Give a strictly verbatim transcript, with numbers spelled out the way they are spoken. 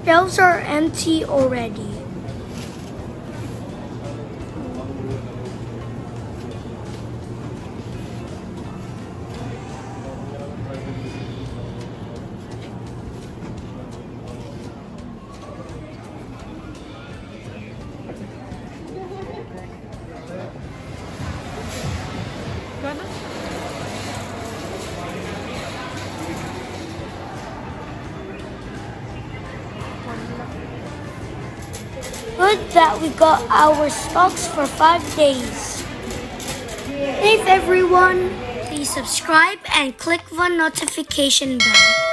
Shelves are empty already. Good that we got our stocks for five days. Safe everyone. Please subscribe and click the notification bell.